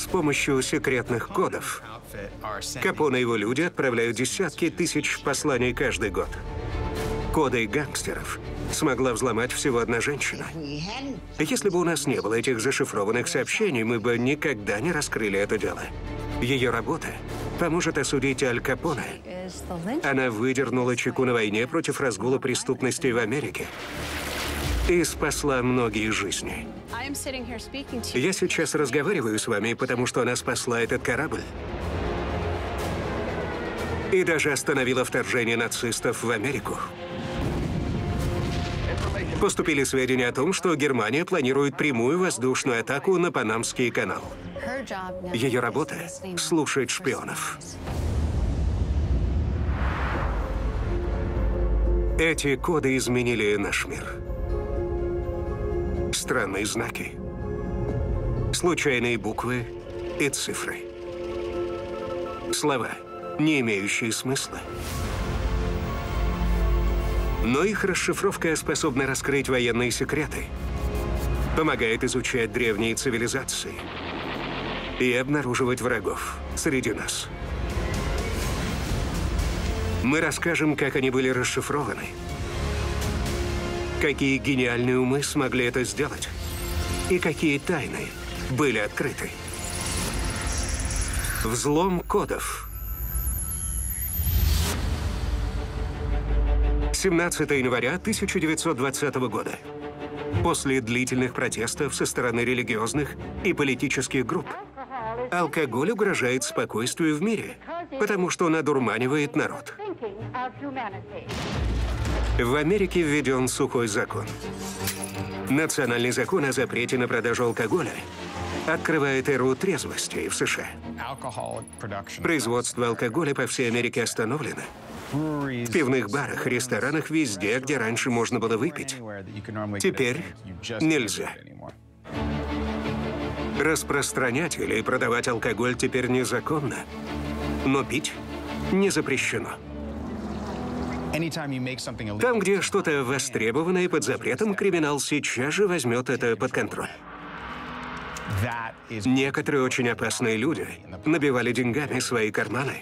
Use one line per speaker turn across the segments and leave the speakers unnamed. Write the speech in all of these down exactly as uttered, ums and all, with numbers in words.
С помощью секретных кодов Капоне и его люди отправляют десятки тысяч посланий каждый год. Коды гангстеров смогла взломать всего одна женщина. Если бы у нас не было этих зашифрованных сообщений, мы бы никогда не раскрыли это дело. Ее работа поможет осудить Аль Капоне. Она выдернула чеку на войне против разгула преступности в Америке и спасла многие жизни. Я сейчас разговариваю с вами, потому что она спасла этот корабль. И даже остановила вторжение нацистов в Америку. Поступили сведения о том, что Германия планирует прямую воздушную атаку на Панамский канал. Ее работа — слушать шпионов. Эти коды изменили наш мир. Странные знаки, случайные буквы и цифры. Слова, не имеющие смысла. Но их расшифровка способна раскрыть военные секреты, помогает изучать древние цивилизации и обнаруживать врагов среди нас. Мы расскажем, как они были расшифрованы, какие гениальные умы смогли это сделать и какие тайны были открыты. Взлом кодов. семнадцатого января тысяча девятьсот двадцатого года. После длительных протестов со стороны религиозных и политических групп алкоголь угрожает спокойствию в мире, потому что он одурманивает народ. В Америке введен сухой закон. Национальный закон о запрете на продажу алкоголя открывает эру трезвости в США. Производство алкоголя по всей Америке остановлено. В пивных барах, ресторанах, везде, где раньше можно было выпить, теперь нельзя. Распространять или продавать алкоголь теперь незаконно, но пить не запрещено. Там, где что-то востребованное под запретом, криминал сейчас же возьмет это под контроль. Некоторые очень опасные люди набивали деньгами свои карманы.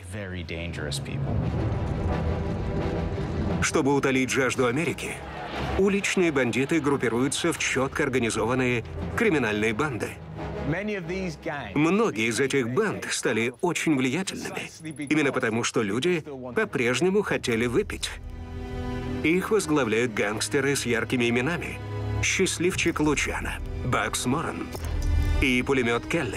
Чтобы утолить жажду Америки, уличные бандиты группируются в четко организованные криминальные банды. Многие из этих банд стали очень влиятельными, именно потому, что люди по-прежнему хотели выпить. Их возглавляют гангстеры с яркими именами: Счастливчик Лучано, Бакс Моран и Пулемет Келли.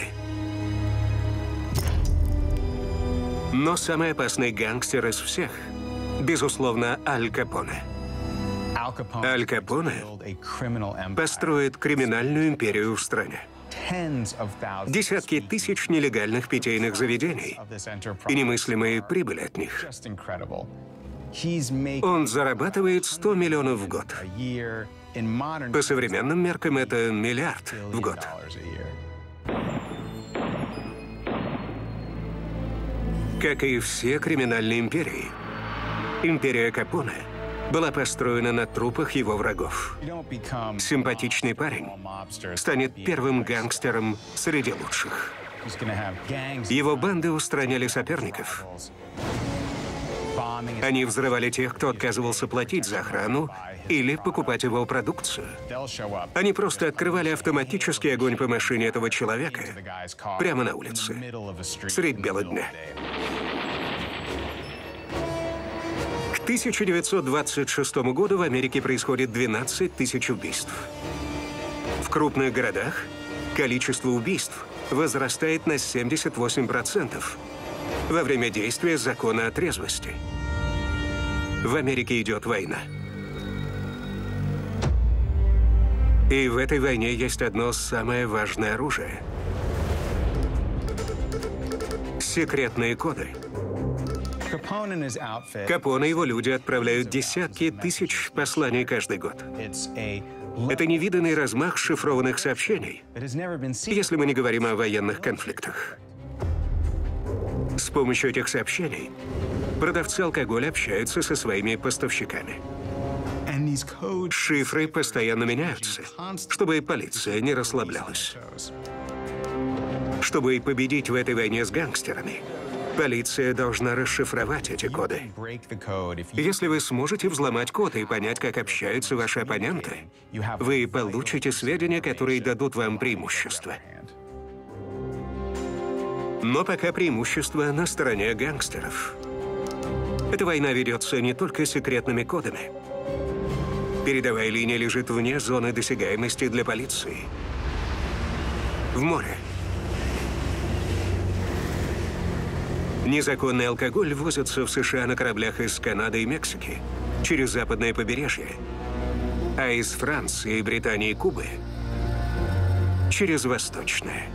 Но самый опасный гангстер из всех, безусловно, Аль Капоне. Аль Капоне построит криминальную империю в стране. Десятки тысяч нелегальных питейных заведений и немыслимые прибыли от них. Он зарабатывает сто миллионов в год. По современным меркам это миллиард в год. Как и все криминальные империи, империя Капоне была построена на трупах его врагов. Симпатичный парень станет первым гангстером среди лучших. Его банды устраняли соперников. Они взрывали тех, кто отказывался платить за охрану или покупать его продукцию. Они просто открывали автоматический огонь по машине этого человека прямо на улице, средь бела дня. К тысяча девятьсот двадцать шестому году в Америке происходит двенадцать тысяч убийств. В крупных городах количество убийств возрастает на семьдесят восемь процентов во время действия закона о трезвости. В Америке идет война. И в этой войне есть одно самое важное оружие — секретные коды. Капоне и его люди отправляют десятки тысяч посланий каждый год. Это невиданный размах шифрованных сообщений, если мы не говорим о военных конфликтах. С помощью этих сообщений продавцы алкоголя общаются со своими поставщиками. Шифры постоянно меняются, чтобы полиция не расслаблялась. Чтобы победить в этой войне с гангстерами, полиция должна расшифровать эти коды. Если вы сможете взломать код и понять, как общаются ваши оппоненты, вы получите сведения, которые дадут вам преимущество. Но пока преимущество на стороне гангстеров. Эта война ведется не только секретными кодами. Передовая линия лежит вне зоны досягаемости для полиции. В море. Незаконный алкоголь возится в США на кораблях из Канады и Мексики через западное побережье, а из Франции, Британии и Кубы через восточное.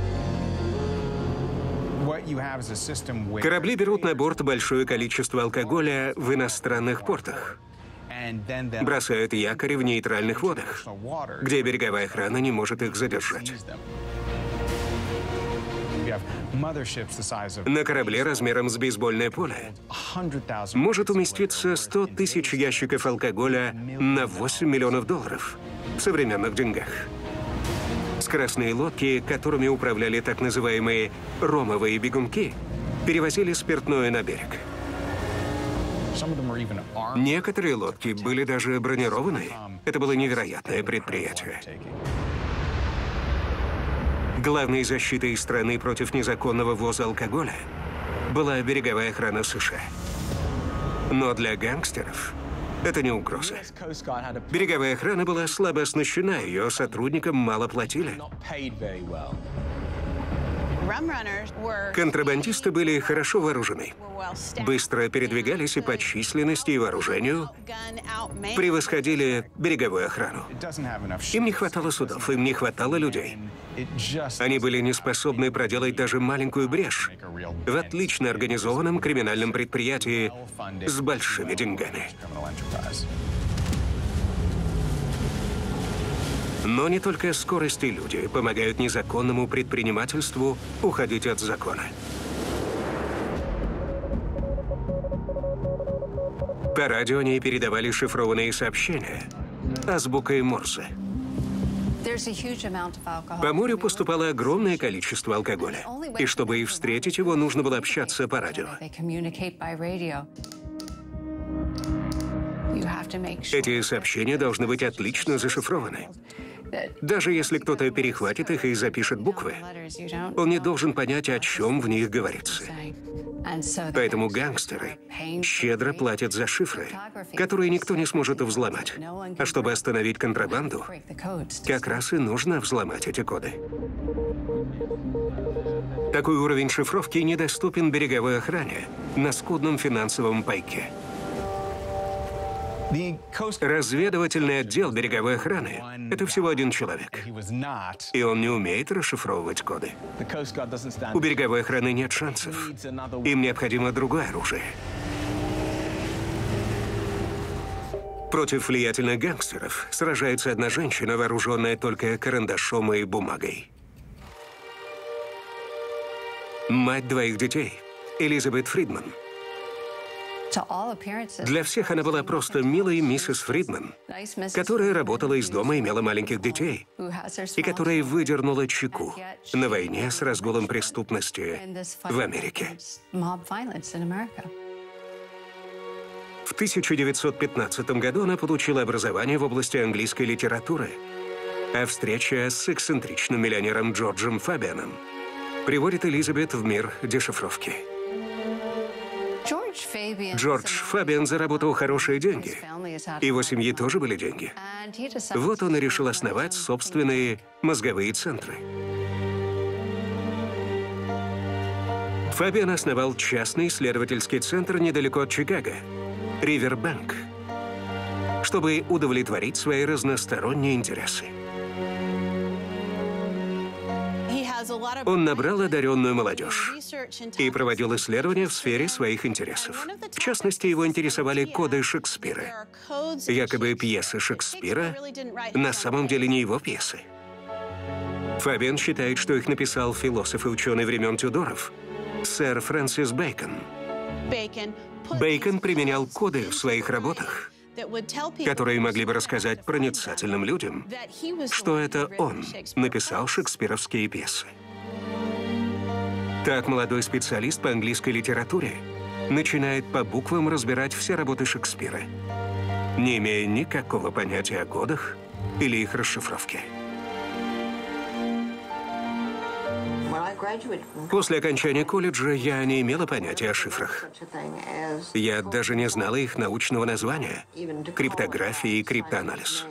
Корабли берут на борт большое количество алкоголя в иностранных портах, бросают якорь в нейтральных водах, где береговая охрана не может их задержать. На корабле размером с бейсбольное поле может уместиться сто тысяч ящиков алкоголя на восемь миллионов долларов в современных деньгах. Скоростные лодки, которыми управляли так называемые ромовые бегунки, перевозили спиртное на берег. Некоторые лодки были даже бронированы. Это было невероятное предприятие. Главной защитой страны против незаконного ввоза алкоголя была береговая охрана США. Но для гангстеров это не угроза. Береговая охрана была слабо оснащена, ее сотрудникам мало платили. Контрабандисты были хорошо вооружены, быстро передвигались и по численности и вооружению превосходили береговую охрану. Им не хватало судов, им не хватало людей. Они были не способны проделать даже маленькую брешь в отлично организованном криминальном предприятии с большими деньгами. Но не только скорость и люди помогают незаконному предпринимательству уходить от закона. По радио они передавали шифрованные сообщения азбукой Морзе. По морю поступало огромное количество алкоголя, и чтобы и встретить его, нужно было общаться по радио. Эти сообщения должны быть отлично зашифрованы. Даже если кто-то перехватит их и запишет буквы, он не должен понять, о чем в них говорится. Поэтому гангстеры щедро платят за шифры, которые никто не сможет взломать. А чтобы остановить контрабанду, как раз и нужно взломать эти коды. Такой уровень шифровки недоступен береговой охране на скудном финансовом пайке. Разведывательный отдел береговой охраны — это всего один человек. И он не умеет расшифровывать коды. У береговой охраны нет шансов. Им необходимо другое оружие. Против влиятельных гангстеров сражается одна женщина, вооруженная только карандашом и бумагой. Мать двоих детей, Элизабет Фридман. Для всех она была просто милой миссис Фридман, которая работала из дома, имела маленьких детей, и которая выдернула чеку на войне с разгулом преступности в Америке. В тысяча девятьсот пятнадцатом году она получила образование в области английской литературы, а встреча с эксцентричным миллионером Джорджем Фабианом приводит Элизабет в мир дешифровки. Джордж Фабиан заработал хорошие деньги. Его семьи тоже были деньги. Вот он и решил основать собственные мозговые центры. Фабиан основал частный исследовательский центр недалеко от Чикаго, Ривербэнк, чтобы удовлетворить свои разносторонние интересы. Он набрал одаренную молодежь и проводил исследования в сфере своих интересов. В частности, его интересовали коды Шекспира. Якобы пьесы Шекспира на самом деле не его пьесы. Фабиан считает, что их написал философ и ученый времен Тюдоров, сэр Фрэнсис Бэкон. Бэкон применял коды в своих работах, которые могли бы рассказать проницательным людям, что это он написал шекспировские пьесы. Так молодой специалист по английской литературе начинает по буквам разбирать все работы Шекспира, не имея никакого понятия о кодах или их расшифровке. После окончания колледжа я не имела понятия о шифрах. Я даже не знала их научного названия — криптография и криптоанализ.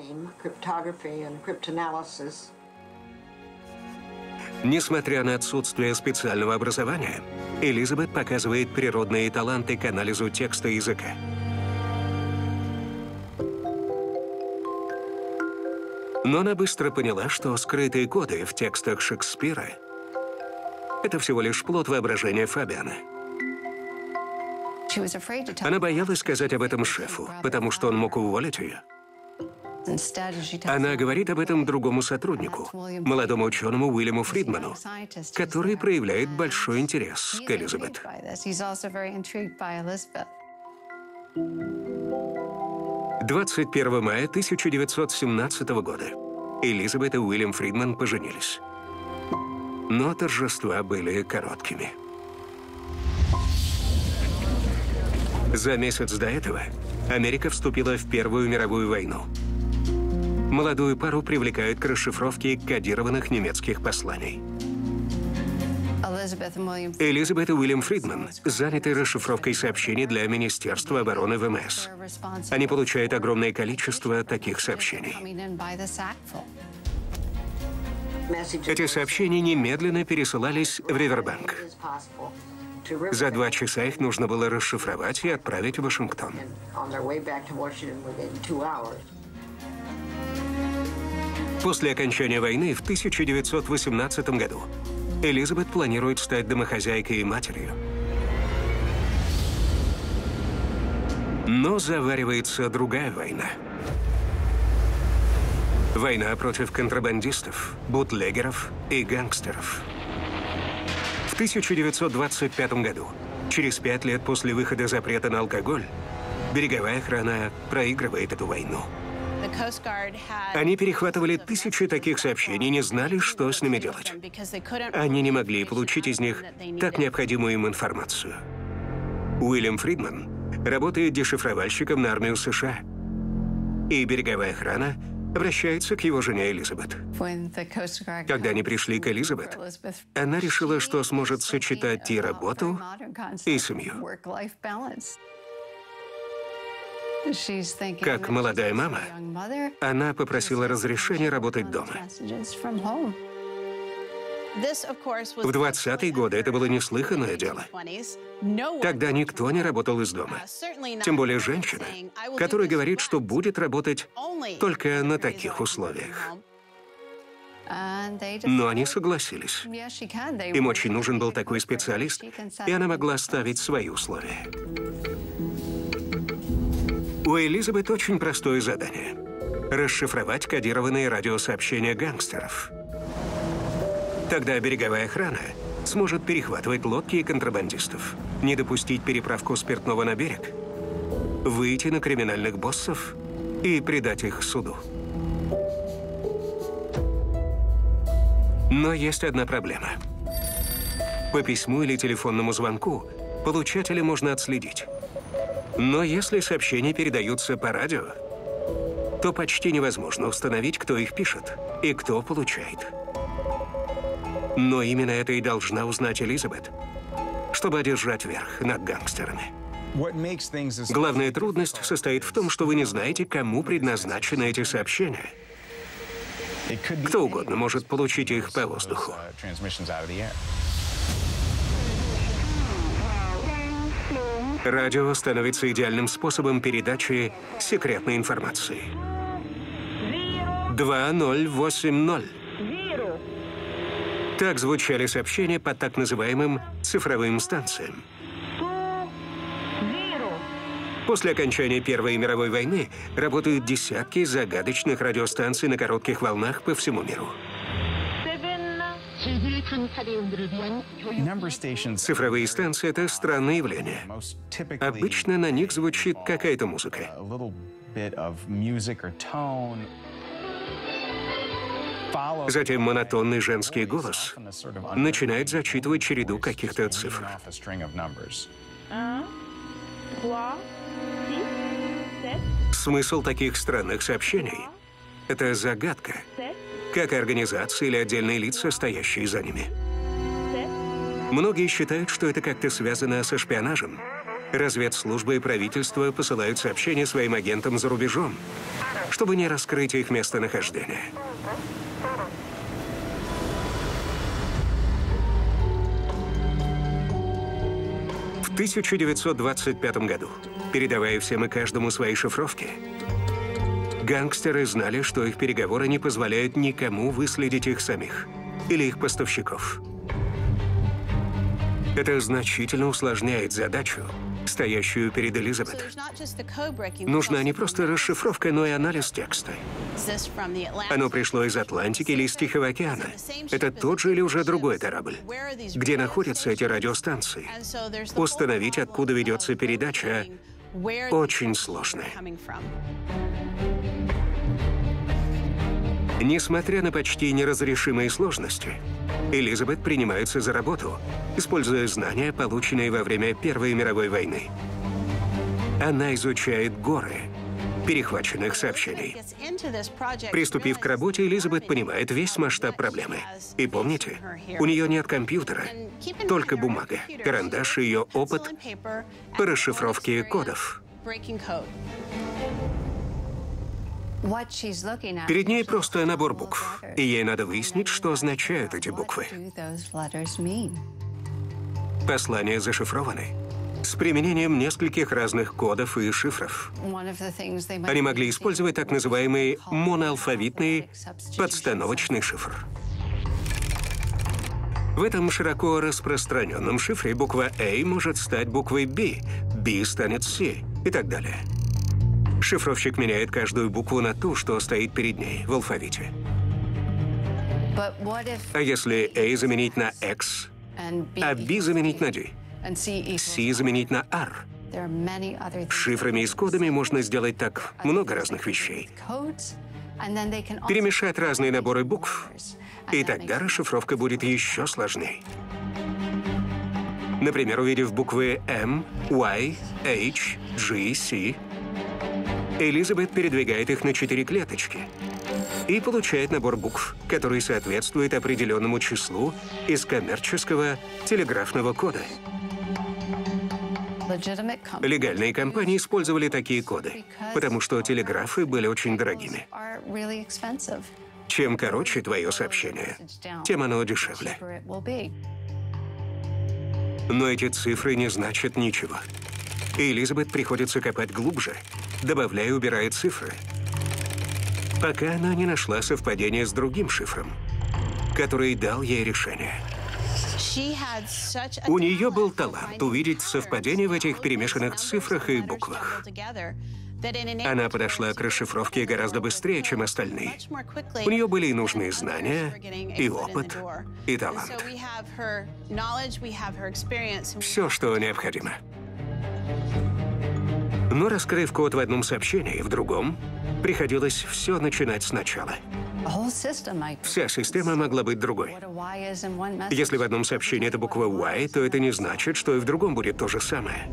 Несмотря на отсутствие специального образования, Элизабет показывает природные таланты к анализу текста и языка. Но она быстро поняла, что скрытые коды в текстах Шекспира — это всего лишь плод воображения Фабиана. Она боялась сказать об этом шефу, потому что он мог уволить ее. Она говорит об этом другому сотруднику, молодому ученому Уильяму Фридману, который проявляет большой интерес к Элизабет. двадцать первого мая тысяча девятьсот семнадцатого года Элизабет и Уильям Фридман поженились. Но торжества были короткими. За месяц до этого Америка вступила в Первую мировую войну. Молодую пару привлекают к расшифровке кодированных немецких посланий. Элизабет и Уильям Фридман заняты расшифровкой сообщений для Министерства обороны ВМС. Они получают огромное количество таких сообщений. Эти сообщения немедленно пересылались в Ривербанк. За два часа их нужно было расшифровать и отправить в Вашингтон. После окончания войны в тысяча девятьсот восемнадцатом году Элизабет планирует стать домохозяйкой и матерью. Но заваривается другая война. Война против контрабандистов, бутлегеров и гангстеров. В тысяча девятьсот двадцать пятом году, через пять лет после выхода запрета на алкоголь, береговая охрана проигрывает эту войну. Они перехватывали тысячи таких сообщений и не знали, что с ними делать. Они не могли получить из них так необходимую им информацию. Уильям Фридман работает дешифровальщиком на армию США, и береговая охрана обращается к его жене Элизабет. Когда они пришли к Элизабет, она решила, что сможет сочетать и работу, и семью. Как молодая мама, она попросила разрешения работать дома. В двадцатые годы это было неслыханное дело. Тогда никто не работал из дома. Тем более женщина, которая говорит, что будет работать только на таких условиях. Но они согласились. Им очень нужен был такой специалист, и она могла ставить свои условия. У Элизабет очень простое задание — расшифровать кодированные радиосообщения гангстеров. Тогда береговая охрана сможет перехватывать лодки и контрабандистов, не допустить переправку спиртного на берег, выйти на криминальных боссов и предать их суду. Но есть одна проблема. По письму или телефонному звонку получателя можно отследить. Но если сообщения передаются по радио, то почти невозможно установить, кто их пишет и кто получает. Но именно это и должна узнать Элизабет, чтобы одержать верх над гангстерами. Главная трудность состоит в том, что вы не знаете, кому предназначены эти сообщения. Кто угодно может получить их по воздуху. Радио становится идеальным способом передачи секретной информации. два ноль восемь ноль. Так звучали сообщения по так называемым цифровым станциям. После окончания Первой мировой войны работают десятки загадочных радиостанций на коротких волнах по всему миру. Цифровые станции — это странное явление. Обычно на них звучит какая-то музыка. Затем монотонный женский голос начинает зачитывать череду каких-то цифр. Смысл таких странных сообщений — это загадка, как и организации или отдельные лица, стоящие за ними. Многие считают, что это как-то связано со шпионажем. Разведслужбы и правительство посылают сообщения своим агентам за рубежом, чтобы не раскрыть их местонахождение. В тысяча девятьсот двадцать пятом году, передавая всем и каждому свои шифровки, гангстеры знали, что их переговоры не позволяют никому выследить их самих или их поставщиков. Это значительно усложняет задачу, стоящую перед Элизабет. Нужна не просто расшифровка, но и анализ текста. Оно пришло из Атлантики или из Тихого океана. Это тот же или уже другой корабль? Где находятся эти радиостанции? Установить, откуда ведется передача, очень сложно. Несмотря на почти неразрешимые сложности, Элизабет принимается за работу, используя знания, полученные во время Первой мировой войны. Она изучает горы перехваченных сообщений. Приступив к работе, Элизабет понимает весь масштаб проблемы. И помните, у нее нет компьютера, только бумага, карандаш и ее опыт по расшифровке кодов. Перед ней просто набор букв, и ей надо выяснить, что означают эти буквы. Послания зашифрованы с применением нескольких разных кодов и шифров. Они могли использовать так называемый моноалфавитный подстановочный шифр. В этом широко распространенном шифре буква A может стать буквой B, B станет C и так далее. Шифровщик меняет каждую букву на ту, что стоит перед ней в алфавите. А если A заменить на X, а B заменить на D, C заменить на R? Шифрами и с кодами можно сделать так много разных вещей. Перемешать разные наборы букв, и тогда расшифровка будет еще сложнее. Например, увидев буквы M, Y, H, G, C, Элизабет передвигает их на четыре клеточки и получает набор букв, который соответствует определенному числу из коммерческого телеграфного кода. Легальные компании использовали такие коды, потому что телеграфы были очень дорогими. Чем короче твое сообщение, тем оно дешевле. Но эти цифры не значат ничего. И Элизабет приходится копать глубже, добавляя и убирая цифры, пока она не нашла совпадение с другим шифром, который дал ей решение. У нее был талант увидеть совпадение в этих перемешанных цифрах и буквах. Она подошла к расшифровке гораздо быстрее, чем остальные. У нее были и нужные знания, и опыт, и талант. Все, что необходимо. Но, раскрыв код в одном сообщении, в другом приходилось все начинать сначала. Вся система могла быть другой. Если в одном сообщении это буква Y, то это не значит, что и в другом будет то же самое.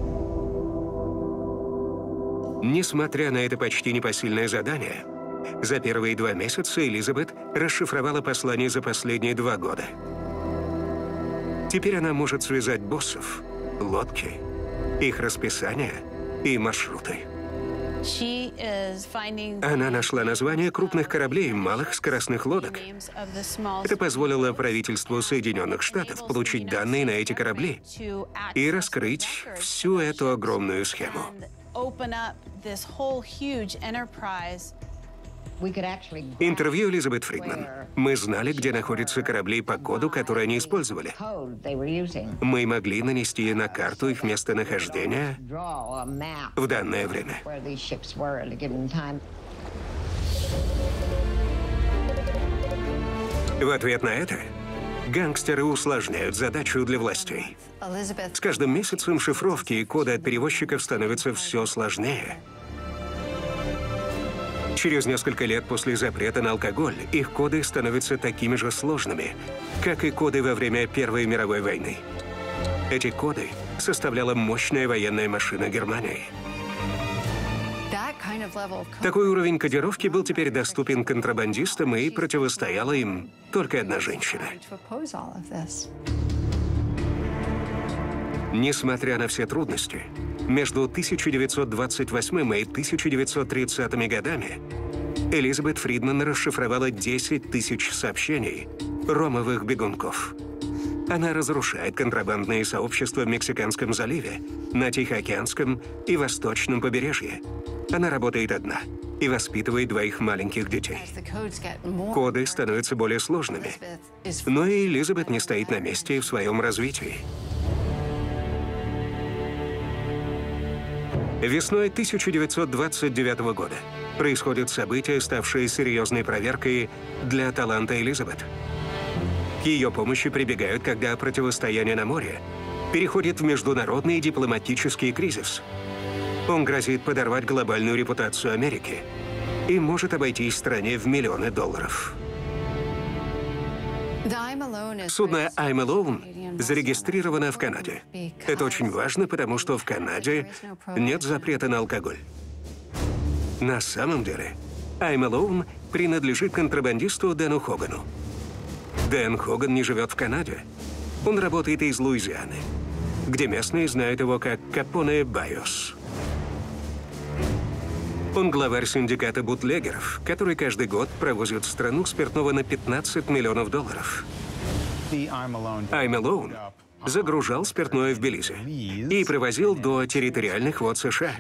Несмотря на это почти непосильное задание, за первые два месяца Элизабет расшифровала послание за последние два года. Теперь она может связать боссов, лодки, их расписание и маршруты. Она нашла названия крупных кораблей и малых скоростных лодок. Это позволило правительству Соединенных Штатов получить данные на эти корабли и раскрыть всю эту огромную схему. Интервью Элизабет Фридман. Мы знали, где находятся корабли по коду, который они использовали. Мы могли нанести на карту их местонахождение в данное время. В ответ на это гангстеры усложняют задачу для властей. С каждым месяцем шифровки и коды от перевозчиков становятся все сложнее. Через несколько лет после запрета на алкоголь их коды становятся такими же сложными, как и коды во время Первой мировой войны. Эти коды составляла мощная военная машина Германии. Такой уровень кодировки был теперь доступен контрабандистам, и противостояла им только одна женщина. Несмотря на все трудности, между тысяча девятьсот двадцать восьмым и тысяча девятьсот тридцатыми годами Элизабет Фридман расшифровала десять тысяч сообщений ромовых бегунков. Она разрушает контрабандные сообщества в Мексиканском заливе, на Тихоокеанском и Восточном побережье. Она работает одна и воспитывает двоих маленьких детей. Коды становятся более сложными, но и Элизабет не стоит на месте в своем развитии. Весной тысяча девятьсот двадцать девятого года происходят события, ставшие серьезной проверкой для таланта Элизабет. К ее помощи прибегают, когда противостояние на море переходит в международный дипломатический кризис. Он грозит подорвать глобальную репутацию Америки и может обойтись стране в миллионы долларов. Судно «I'm Alone» зарегистрировано в Канаде. Это очень важно, потому что в Канаде нет запрета на алкоголь. На самом деле, «I'm Alone» принадлежит контрабандисту Дэну Хогану. Дэн Хоган не живет в Канаде. Он работает из Луизианы, где местные знают его как Капоне Байос. Он главарь синдиката бутлегеров, который каждый год провозит в страну спиртного на пятнадцать миллионов долларов. «I'm Alone» загружал спиртное в Белизе и привозил до территориальных вод США.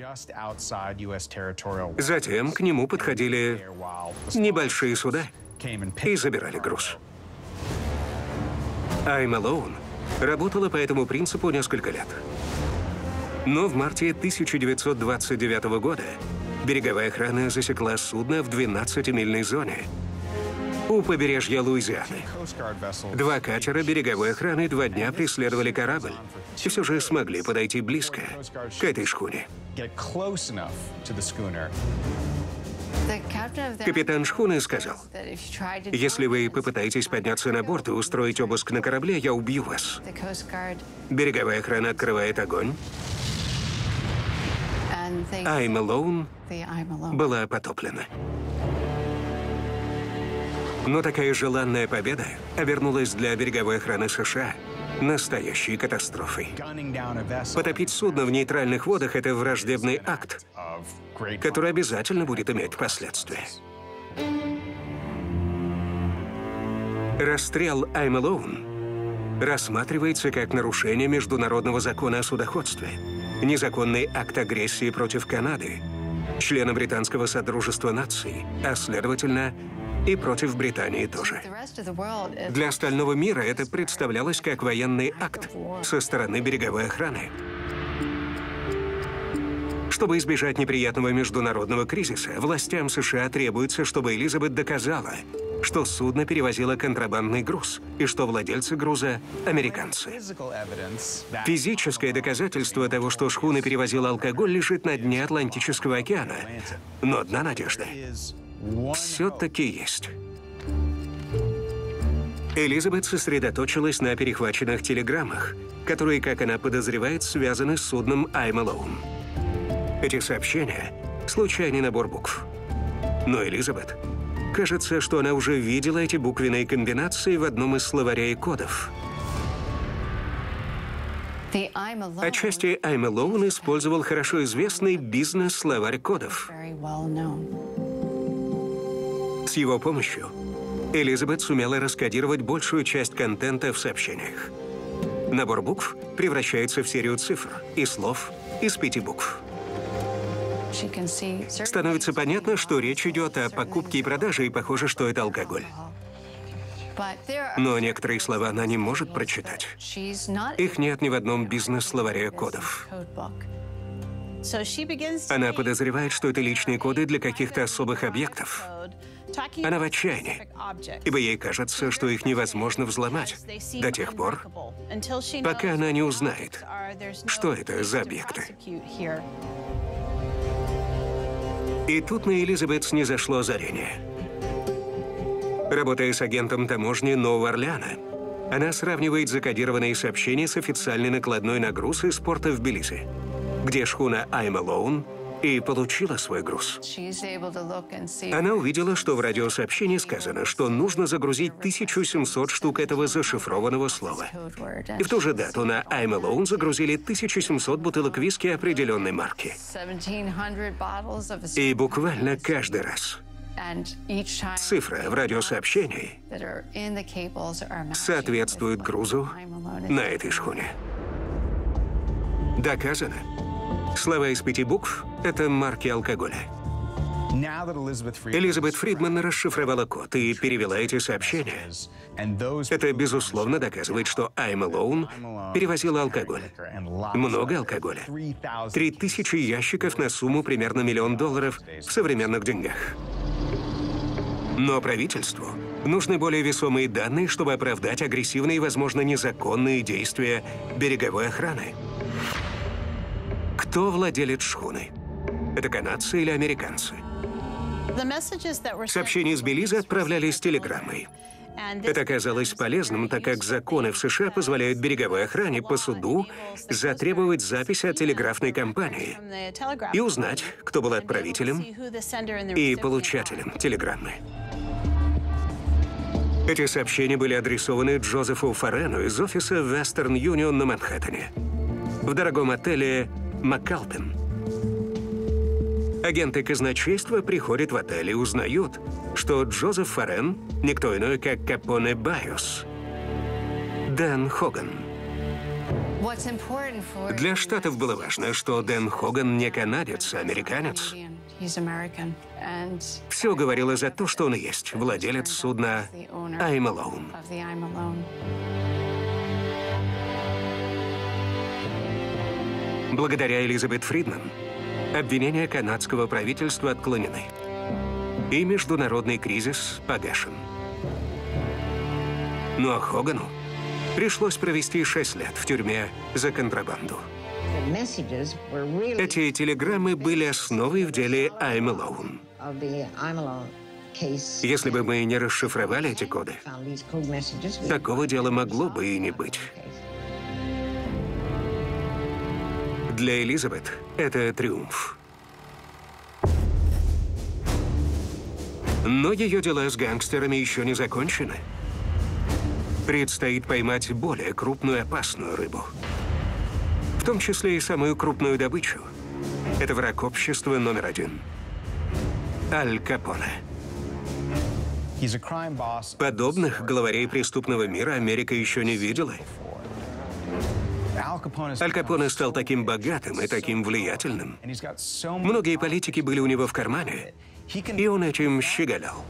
Затем к нему подходили небольшие суда и забирали груз. «I'm Alone» работала по этому принципу несколько лет. Но в марте тысяча девятьсот двадцать девятого года береговая охрана засекла судно в двенадцатимильной зоне у побережья Луизианы. Два катера береговой охраны два дня преследовали корабль и все же смогли подойти близко к этой шхуне. Капитан шхуны сказал: «Если вы попытаетесь подняться на борт и устроить обыск на корабле, я убью вас». Береговая охрана открывает огонь. «I'm Alone» была потоплена. Но такая желанная победа обернулась для береговой охраны США настоящей катастрофой. Потопить судно в нейтральных водах — это враждебный акт, который обязательно будет иметь последствия. Расстрел «I'm Alone» рассматривается как нарушение международного закона о судоходстве, незаконный акт агрессии против Канады, члена британского Содружества наций, а следовательно, и против Британии тоже. Для остального мира это представлялось как военный акт со стороны береговой охраны. Чтобы избежать неприятного международного кризиса, властям США требуется, чтобы Элизабет доказала, что судно перевозило контрабандный груз и что владельцы груза — американцы. Физическое доказательство того, что шхуна перевозила алкоголь, лежит на дне Атлантического океана. Но одна надежда все-таки есть. Элизабет сосредоточилась на перехваченных телеграммах, которые, как она подозревает, связаны с судном «I'm Alone». Эти сообщения — случайный набор букв. Но Элизабет, кажется, что она уже видела эти буквенные комбинации в одном из словарей кодов. Отчасти «I'm Alone» использовал хорошо известный бизнес-словарь кодов. С его помощью Элизабет сумела раскодировать большую часть контента в сообщениях. Набор букв превращается в серию цифр и слов из пяти букв. Становится понятно, что речь идет о покупке и продаже, и похоже, что это алкоголь. Но некоторые слова она не может прочитать. Их нет ни в одном бизнес-словаре кодов. Она подозревает, что это личные коды для каких-то особых объектов. Она в отчаянии, ибо ей кажется, что их невозможно взломать до тех пор, пока она не узнает, что это за объекты. И тут на Элизабет снизошло озарение. Работая с агентом таможни Нового Орлеана, она сравнивает закодированные сообщения с официальной накладной на груз из порта в Белизе, где шхуна I'm Alone и получила свой груз. Она увидела, что в радиосообщении сказано, что нужно загрузить тысячу семьсот штук этого зашифрованного слова. И в ту же дату на I'm Alone загрузили тысячу семьсот бутылок виски определенной марки. И буквально каждый раз цифра в радиосообщении соответствует грузу на этой шхуне. Доказано. Слова из пяти букв — это марки алкоголя. Элизабет Фридман расшифровала код и перевела эти сообщения. Это, безусловно, доказывает, что I'm Alone перевозила алкоголь. Много алкоголя. Три тысячи ящиков на сумму примерно миллион долларов в современных деньгах. Но правительству нужны более весомые данные, чтобы оправдать агрессивные и, возможно, незаконные действия береговой охраны. Кто владелец шхуны? Это канадцы или американцы? Сообщения из Белиза отправлялись телеграммой. Это оказалось полезным, так как законы в США позволяют береговой охране по суду затребовать запись от телеграфной компании и узнать, кто был отправителем и получателем телеграммы. Эти сообщения были адресованы Джозефу Форену из офиса Western Union на Манхэттене, в дорогом отеле «Макалпин». Агенты казначейства приходят в отель и узнают, что Джозеф Форен — никто иной, как Капоне Байос. Дэн Хоган. Для Штатов было важно, что Дэн Хоган не канадец, а американец. Все говорило за то, что он и есть владелец судна I'm Alone. Благодаря Элизабет Фридман обвинения канадского правительства отклонены, и международный кризис погашен. Ну а Хогану пришлось провести шесть лет в тюрьме за контрабанду. Эти телеграммы были основой в деле I'm Alone. Если бы мы не расшифровали эти коды, такого дела могло бы и не быть. Для Элизабет это триумф. Но ее дела с гангстерами еще не закончены. Предстоит поймать более крупную опасную рыбу. В том числе и самую крупную добычу. Это враг общества номер один. Аль Капоне. Подобных главарей преступного мира Америка еще не видела. Аль Капоне стал таким богатым и таким влиятельным. Многие политики были у него в кармане, и он этим щеголял.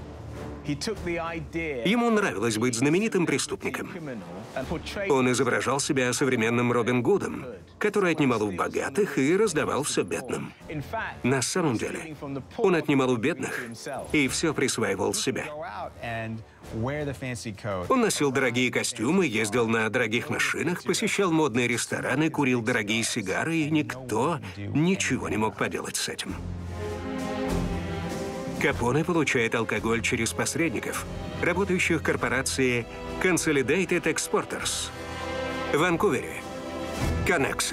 Ему нравилось быть знаменитым преступником. Он изображал себя современным Робин Гудом, который отнимал у богатых и раздавал все бедным. На самом деле, он отнимал у бедных и все присваивал себе. Он носил дорогие костюмы, ездил на дорогих машинах, посещал модные рестораны, курил дорогие сигары, и никто ничего не мог поделать с этим. Капоне получает алкоголь через посредников, работающих в корпорации Consolidated Exporters в Ванкувере, Connexa.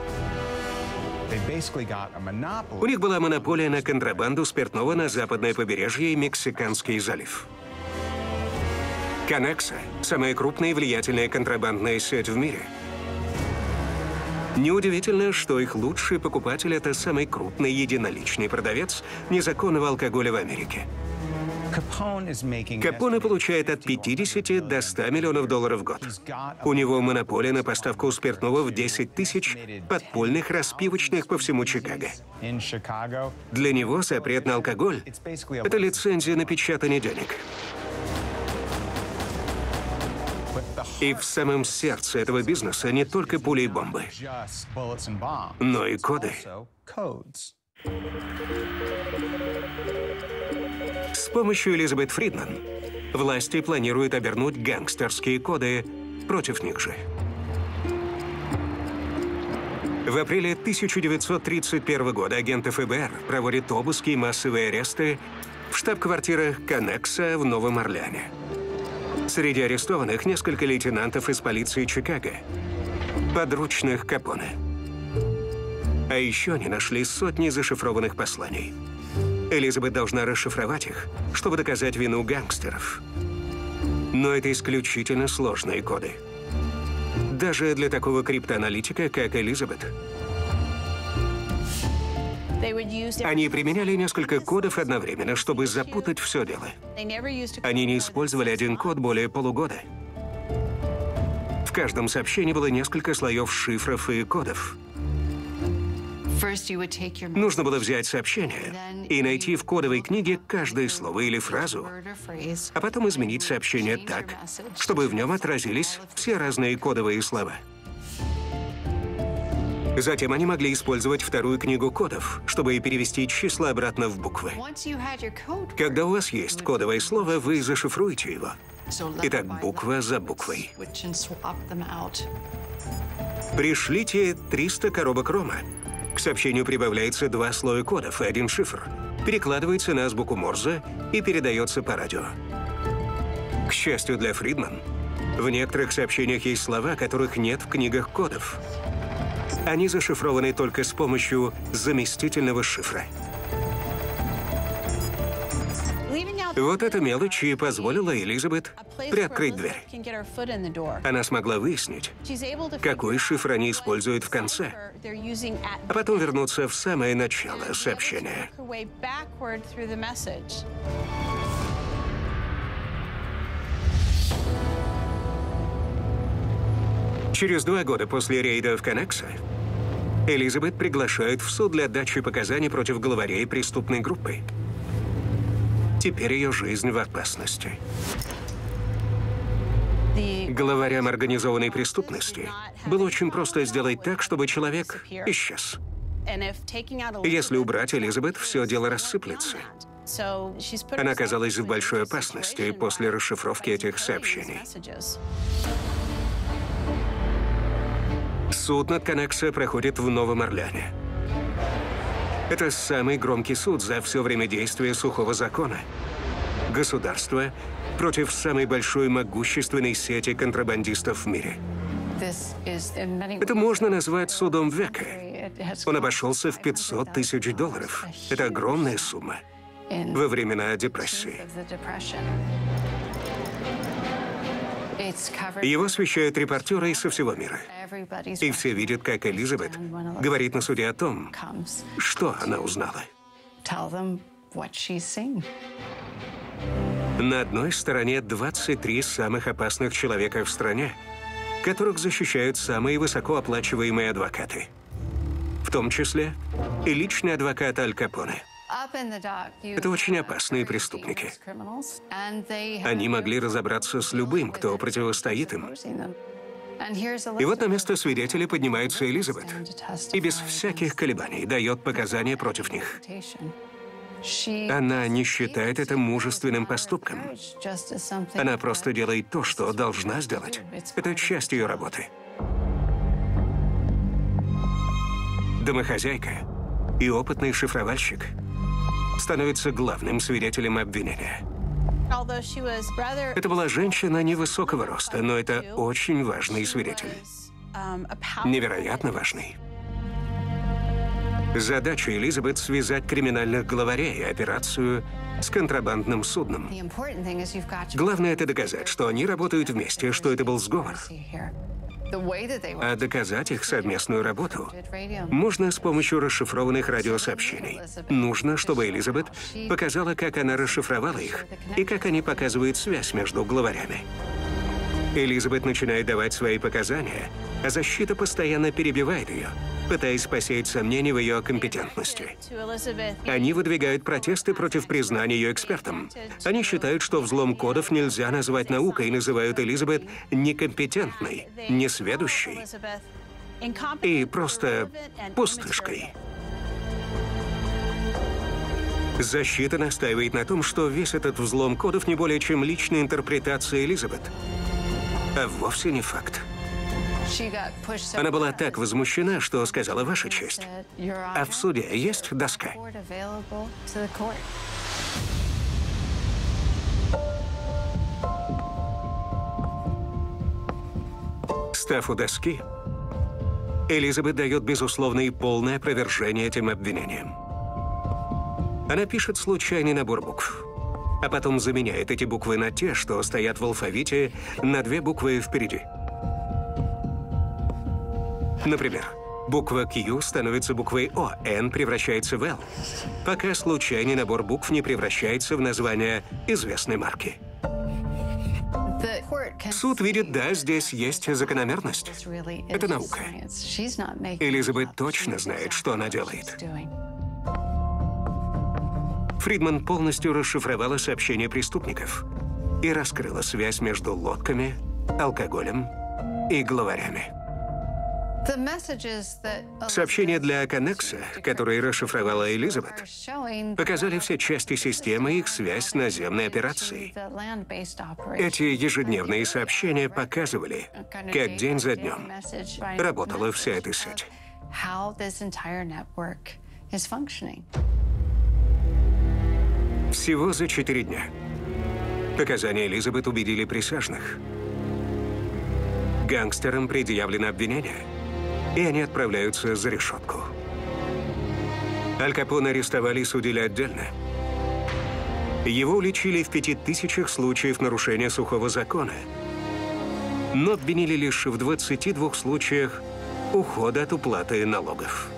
У них была монополия на контрабанду спиртного на западное побережье и Мексиканский залив. Connexa – самая крупная и влиятельная контрабандная сеть в мире. Неудивительно, что их лучший покупатель – это самый крупный единоличный продавец незаконного алкоголя в Америке. Капоне получает от пятидесяти до ста миллионов долларов в год. У него монополия на поставку спиртного в десять тысяч подпольных распивочных по всему Чикаго. Для него запрет на алкоголь – это лицензия на печатание денег. И в самом сердце этого бизнеса не только пули и бомбы, но и коды. С помощью Элизабет Фридман власти планируют обернуть гангстерские коды против них же. В апреле тысяча девятьсот тридцать первого года агенты эф бэ эр проводят обыски и массовые аресты в штаб-квартирах Коннекса в Новом Орлеане. Среди арестованных несколько лейтенантов из полиции Чикаго, подручных Капоне. А еще они нашли сотни зашифрованных посланий. Элизабет должна расшифровать их, чтобы доказать вину гангстеров. Но это исключительно сложные коды. Даже для такого криптоаналитика, как Элизабет. Они применяли несколько кодов одновременно, чтобы запутать все дело. Они не использовали один код более полугода. В каждом сообщении было несколько слоев шифров и кодов. Нужно было взять сообщение и найти в кодовой книге каждое слово или фразу, а потом изменить сообщение так, чтобы в нем отразились все разные кодовые слова. Затем они могли использовать вторую книгу кодов, чтобы перевести числа обратно в буквы. Когда у вас есть кодовое слово, вы зашифруете его. Итак, буква за буквой. Пришлите триста коробок рома. К сообщению прибавляется два слоя кодов и один шифр. Перекладывается на азбуку Морзе и передается по радио. К счастью для Фридман, в некоторых сообщениях есть слова, которых нет в книгах кодов. Они зашифрованы только с помощью заместительного шифра. Вот эта мелочь и позволила Элизабет приоткрыть дверь. Она смогла выяснить, какой шифр они используют в конце, а потом вернуться в самое начало сообщения. Через два года после рейда в Коннекса Элизабет приглашают в суд для дачи показаний против главарей преступной группы. Теперь ее жизнь в опасности. Главарям организованной преступности было очень просто сделать так, чтобы человек исчез. Если убрать Элизабет, все дело рассыплется. Она оказалась в большой опасности после расшифровки этих сообщений. Суд над Коннекса проходит в Новом Орлеане. Это самый громкий суд за все время действия сухого закона. Государство против самой большой могущественной сети контрабандистов в мире. Это можно назвать судом века. Он обошелся в пятьсот тысяч долларов. Это огромная сумма во времена депрессии. Его освещают репортеры со всего мира. И все видят, как Элизабет говорит на суде о том, что она узнала. На одной стороне двадцать три самых опасных человека в стране, которых защищают самые высокооплачиваемые адвокаты. В том числе и личный адвокат Аль Капоне. Это очень опасные преступники. Они могли разобраться с любым, кто противостоит им. И вот на место свидетелей поднимается Элизабет и без всяких колебаний дает показания против них. Она не считает это мужественным поступком. Она просто делает то, что должна сделать. Это часть ее работы. Домохозяйка и опытный шифровальщик становится главным свидетелем обвинения. Это была женщина невысокого роста, но это очень важный свидетель. Невероятно важный. Задача Элизабет — связать криминальных главарей и операцию с контрабандным судном. Главное — это доказать, что они работают вместе, что это был сговор. А доказать их совместную работу можно с помощью расшифрованных радиосообщений. Нужно, чтобы Элизабет показала, как она расшифровала их и как они показывают связь между главарями. Элизабет начинает давать свои показания, а защита постоянно перебивает ее, пытаясь посеять сомнения в ее компетентности. Они выдвигают протесты против признания ее экспертом. Они считают, что взлом кодов нельзя назвать наукой, и называют Элизабет некомпетентной, несведущей и просто пустышкой. Защита настаивает на том, что весь этот взлом кодов не более чем личная интерпретация Элизабет, а вовсе не факт. Она была так возмущена, что сказала: «Ваша честь, а в суде есть доска?» Став у доски, Элизабет дает безусловное и полное опровержение этим обвинениям. Она пишет случайный набор букв, а потом заменяет эти буквы на те, что стоят в алфавите, на две буквы впереди. Например, буква Q становится буквой O, N превращается в L, пока случайный набор букв не превращается в название известной марки. Суд видит, да, здесь есть закономерность. Это наука. Элизабет точно знает, что она делает. Фридман полностью расшифровала сообщения преступников и раскрыла связь между лодками, алкоголем и главарями. Сообщения для Коннекса, которые расшифровала Элизабет, показали все части системы и их связь с наземной операцией. Эти ежедневные сообщения показывали, как день за днем работала вся эта сеть. Всего за четыре дня показания Элизабет убедили присяжных. Гангстерам предъявлено обвинение, и они отправляются за решетку. Аль Капоне арестовали и судили отдельно. Его уличили в пяти тысячах случаев нарушения сухого закона, но обвинили лишь в двадцати двух случаях ухода от уплаты налогов.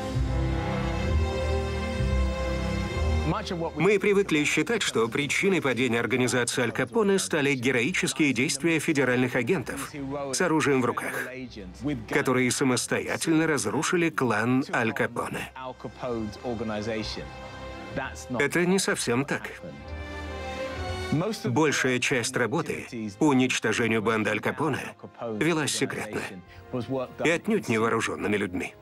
Мы привыкли считать, что причиной падения организации Аль Капоне стали героические действия федеральных агентов с оружием в руках, которые самостоятельно разрушили клан Аль Капоне. Это не совсем так. Большая часть работы по уничтожению банды Аль Капоне велась секретно и отнюдь не вооруженными людьми.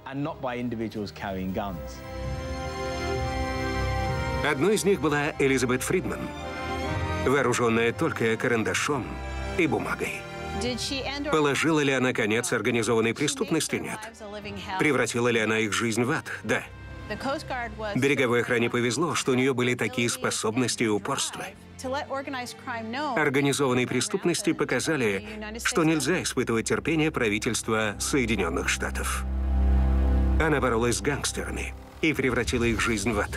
Одной из них была Элизабет Фридман, вооруженная только карандашом и бумагой. Положила ли она конец организованной преступности? Нет. Превратила ли она их жизнь в ад? Да. Береговой охране повезло, что у нее были такие способности и упорство. Организованной преступности показали, что нельзя испытывать терпение правительства Соединенных Штатов. Она боролась с гангстерами и превратила их жизнь в ад.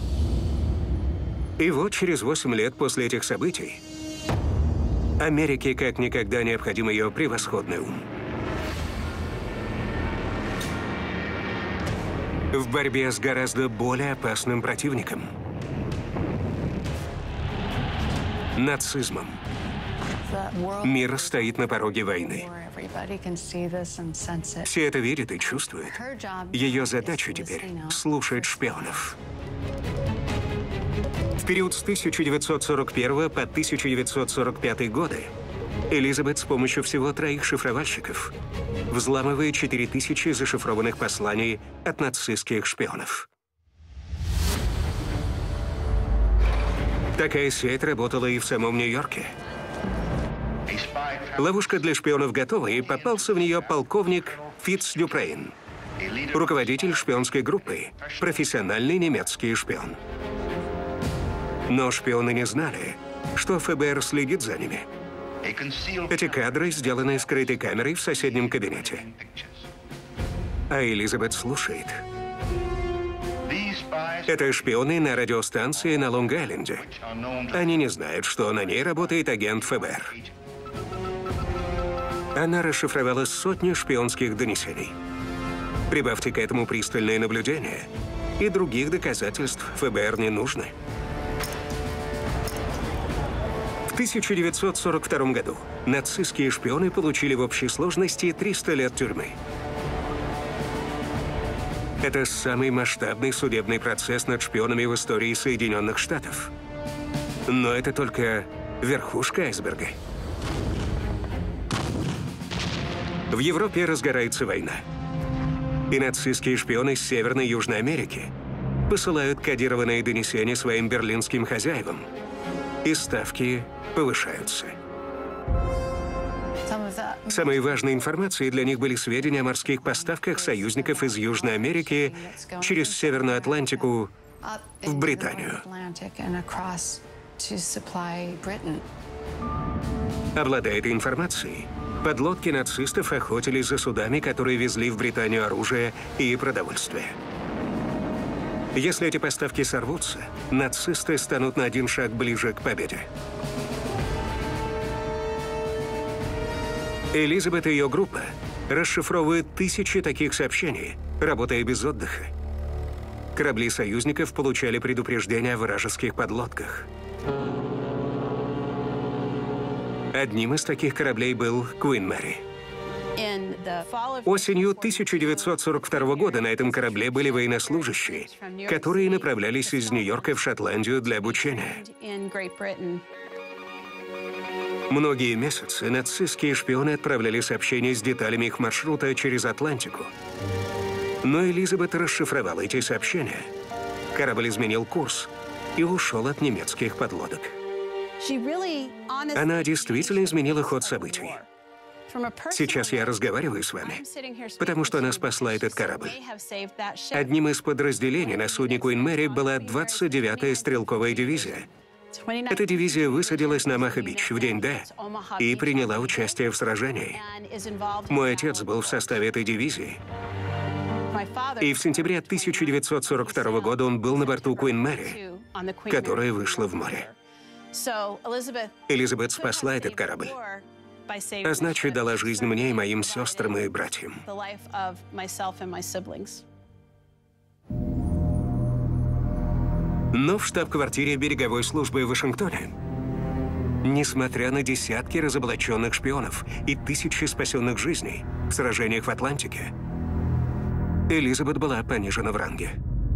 И вот через восемь лет после этих событий Америке как никогда необходим ее превосходный ум. В борьбе с гораздо более опасным противником – нацизмом. Мир стоит на пороге войны. Все это видят и чувствуют. Ее задача теперь – слушать шпионов. В период с тысяча девятьсот сорок первого по тысяча девятьсот сорок пятый годы Элизабет с помощью всего троих шифровальщиков взламывает четыре тысячи зашифрованных посланий от нацистских шпионов. Такая сеть работала и в самом Нью-Йорке. Ловушка для шпионов готова, и попался в нее полковник Фитц Дюпрейн, руководитель шпионской группы, профессиональный немецкий шпион. Но шпионы не знали, что эф бэ эр следит за ними. Эти кадры сделаны скрытой камерой в соседнем кабинете. А Элизабет слушает. Это шпионы на радиостанции на Лонг-Айленде. Они не знают, что на ней работает агент эф бэ эр. Она расшифровала сотни шпионских донесений. Прибавьте к этому пристальное наблюдение, и других доказательств эф бэ эр не нужно. В тысяча девятьсот сорок втором году нацистские шпионы получили в общей сложности триста лет тюрьмы. Это самый масштабный судебный процесс над шпионами в истории Соединенных Штатов. Но это только верхушка айсберга. В Европе разгорается война. И нацистские шпионы из Северной и Южной Америки посылают кодированные донесения своим берлинским хозяевам. И ставки повышаются. Самой важной информацией для них были сведения о морских поставках союзников из Южной Америки через Северную Атлантику в Британию. Обладая этой информацией, подлодки нацистов охотились за судами, которые везли в Британию оружие и продовольствие. Если эти поставки сорвутся, нацисты станут на один шаг ближе к победе. Элизабет и ее группа расшифровывают тысячи таких сообщений, работая без отдыха. Корабли союзников получали предупреждения о вражеских подлодках. Одним из таких кораблей был Queen Mary. Осенью тысяча девятьсот сорок второго года на этом корабле были военнослужащие, которые направлялись из Нью-Йорка в Шотландию для обучения. Многие месяцы нацистские шпионы отправляли сообщения с деталями их маршрута через Атлантику. Но Элизабет расшифровала эти сообщения. Корабль изменил курс и ушел от немецких подлодок. Она действительно изменила ход событий. Сейчас я разговариваю с вами, потому что она спасла этот корабль. Одним из подразделений на судне Queen Mary была двадцать девятая стрелковая дивизия. Эта дивизия высадилась на Омаха-Бич в день Д и приняла участие в сражении. Мой отец был в составе этой дивизии. И в сентябре тысяча девятьсот сорок второго года он был на борту Queen Mary, которая вышла в море. Элизабет спасла этот корабль, а значит, дала жизнь мне и моим сестрам и братьям. Но в штаб-квартире береговой службы в Вашингтоне, несмотря на десятки разоблаченных шпионов и тысячи спасенных жизней в сражениях в Атлантике, Элизабет была понижена в ранге.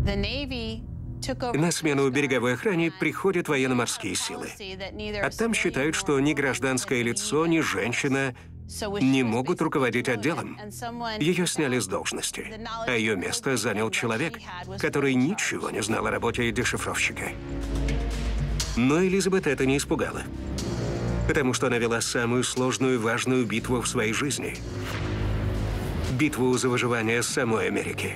На смену береговой охране приходят военно-морские силы. А там считают, что ни гражданское лицо, ни женщина не могут руководить отделом. Ее сняли с должности, а ее место занял человек, который ничего не знал о работе дешифровщика. Но Элизабет это не испугало, потому что она вела самую сложную и важную битву в своей жизни. Битву за выживание самой Америки.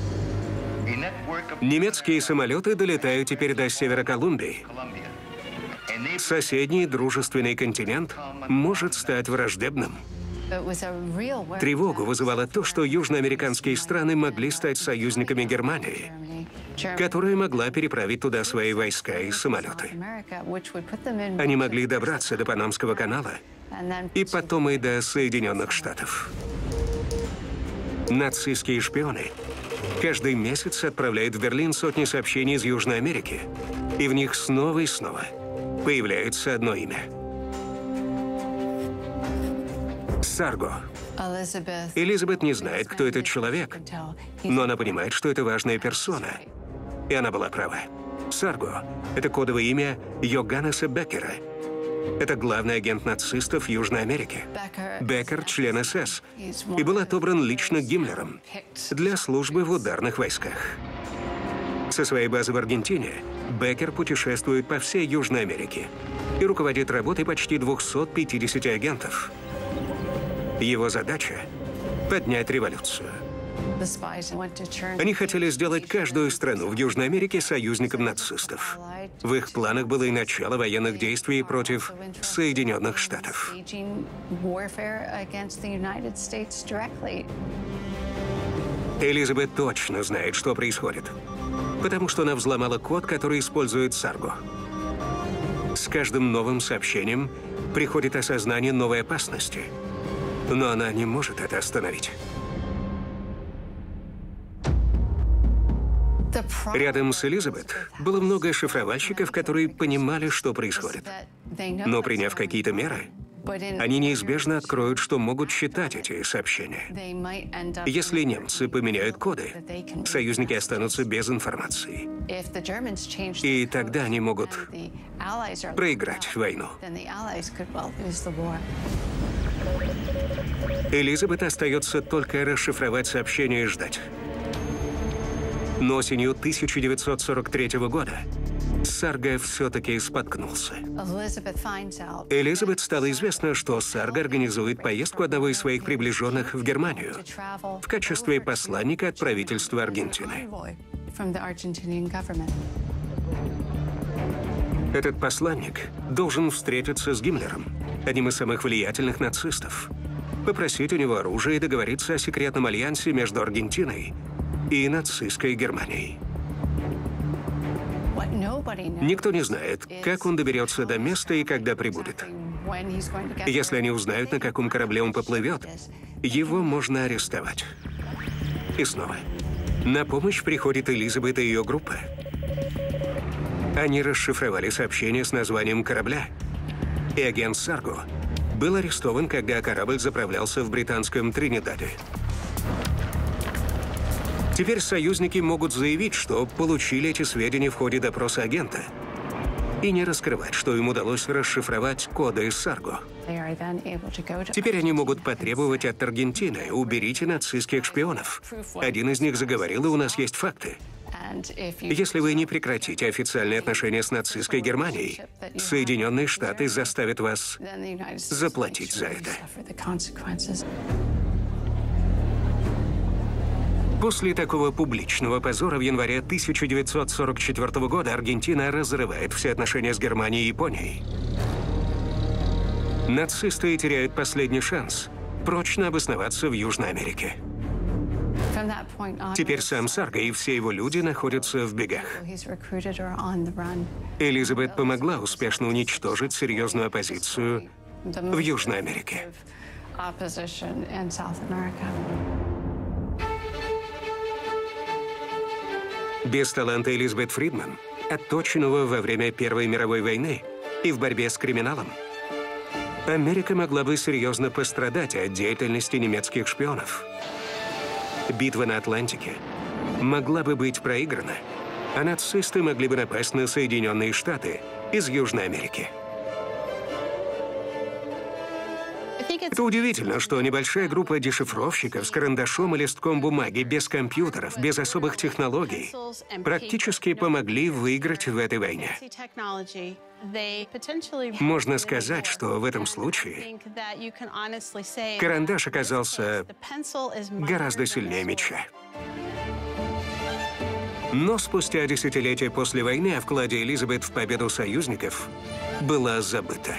Немецкие самолеты долетают теперь до севера Колумбии. Соседний дружественный континент может стать враждебным. Тревогу вызывало то, что южноамериканские страны могли стать союзниками Германии, которая могла переправить туда свои войска и самолеты. Они могли добраться до Панамского канала и потом и до Соединенных Штатов. Нацистские шпионы каждый месяц отправляют в Берлин сотни сообщений из Южной Америки, и в них снова и снова появляется одно имя. Сарго. Элизабет не знает, кто этот человек, но она понимает, что это важная персона. И она была права. Сарго — это кодовое имя Йоганнеса Беккера. Это главный агент нацистов в Южной Америке. Беккер — член СС и был отобран лично Гиммлером для службы в ударных войсках. Со своей базы в Аргентине Беккер путешествует по всей Южной Америке и руководит работой почти двухсот пятидесяти агентов. Его задача — поднять революцию. Они хотели сделать каждую страну в Южной Америке союзником нацистов. В их планах было и начало военных действий против Соединенных Штатов. Элизабет точно знает, что происходит, потому что она взломала код, который использует Сарго. С каждым новым сообщением приходит осознание новой опасности, но она не может это остановить. Рядом с Элизабет было много шифровальщиков, которые понимали, что происходит. Но приняв какие-то меры, они неизбежно откроют, что могут читать эти сообщения. Если немцы поменяют коды, союзники останутся без информации. И тогда они могут проиграть войну. Элизабет остается только расшифровать сообщения и ждать. Но осенью тысяча девятьсот сорок третьего года Сарго все-таки споткнулся. Элизабет стало известно, что Сарго организует поездку одного из своих приближенных в Германию в качестве посланника от правительства Аргентины. Этот посланник должен встретиться с Гиммлером, одним из самых влиятельных нацистов, попросить у него оружие и договориться о секретном альянсе между Аргентиной и нацистской Германией. Никто не знает, как он доберется до места и когда прибудет. Если они узнают, на каком корабле он поплывет, его можно арестовать. И снова. На помощь приходит Элизабет и ее группа. Они расшифровали сообщение с названием корабля, и агент Сарго был арестован, когда корабль заправлялся в британском Тринидаде. Теперь союзники могут заявить, что получили эти сведения в ходе допроса агента, и не раскрывать, что им удалось расшифровать коды Сарго. Теперь они могут потребовать от Аргентины: уберите нацистских шпионов. Один из них заговорил, и у нас есть факты. Если вы не прекратите официальные отношения с нацистской Германией, Соединенные Штаты заставят вас заплатить за это. После такого публичного позора в январе тысяча девятьсот сорок четвёртого года Аргентина разрывает все отношения с Германией и Японией. Нацисты теряют последний шанс прочно обосноваться в Южной Америке. Теперь сам Сарго и все его люди находятся в бегах. Элизабет помогла успешно уничтожить серьезную оппозицию в Южной Америке. Без таланта Элизабет Фридман, отточенного во время Первой мировой войны и в борьбе с криминалом, Америка могла бы серьезно пострадать от деятельности немецких шпионов. Битва на Атлантике могла бы быть проиграна, а нацисты могли бы напасть на Соединенные Штаты из Южной Америки. Это удивительно, что небольшая группа дешифровщиков с карандашом и листком бумаги, без компьютеров, без особых технологий, практически помогли выиграть в этой войне. Можно сказать, что в этом случае карандаш оказался гораздо сильнее меча. Но спустя десятилетия после войны о вкладе Элизабет в победу союзников была забыта.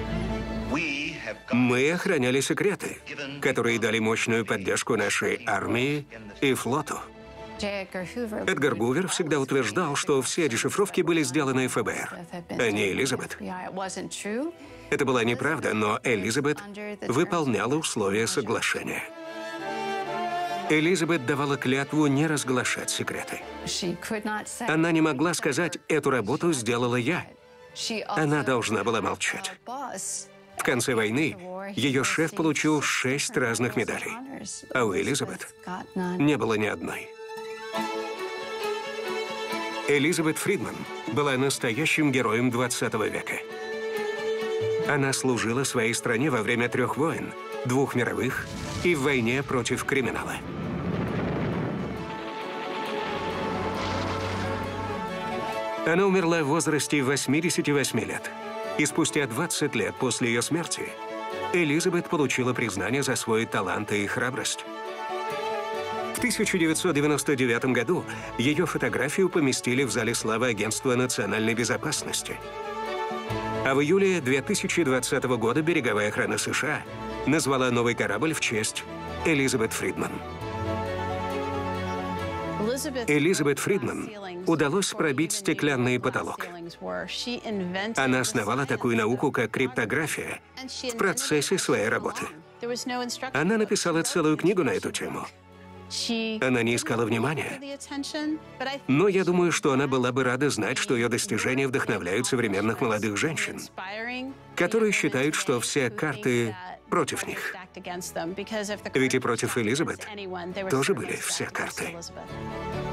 Мы охраняли секреты, которые дали мощную поддержку нашей армии и флоту. Эдгар Гувер всегда утверждал, что все дешифровки были сделаны эф бэ эр, а не Элизабет. Это была неправда, но Элизабет выполняла условия соглашения. Элизабет давала клятву не разглашать секреты. Она не могла сказать: «Эту работу сделала я». Она должна была молчать. В конце войны ее шеф получил шесть разных медалей, а у Элизабет не было ни одной. Элизабет Фридман была настоящим героем двадцатого века. Она служила своей стране во время трех войн, двух мировых и в войне против криминала. Она умерла в возрасте восьмидесяти восьми лет. И спустя двадцать лет после ее смерти Элизабет получила признание за свой талант и храбрость. В тысяча девятьсот девяносто девятом году ее фотографию поместили в зале славы Агентства национальной безопасности. А в июле две тысячи двадцатого года береговая охрана США назвала новый корабль в честь Элизабет Фридман. Элизабет Фридман удалось пробить стеклянный потолок. Она основала такую науку, как криптография, в процессе своей работы. Она написала целую книгу на эту тему. Она не искала внимания. Но я думаю, что она была бы рада знать, что ее достижения вдохновляют современных молодых женщин, которые считают, что все карты против них. Ведь и против Элизабет тоже были все карты.